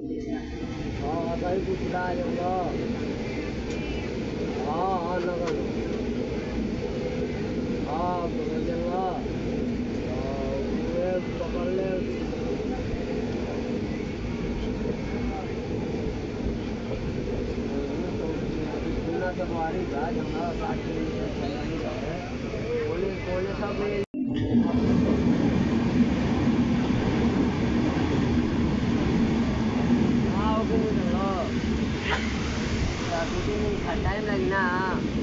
हाँ भाई कुछ आ जाऊंगा। हाँ हाँ नगर। हाँ पकड़ जाऊंगा। ये पकड़ ले। सुनना तो बारी जा जाऊंगा 60 किलोमीटर पुलिस पुलिस सब हाँ ओके जाऊंगा। टाइम लगी ना।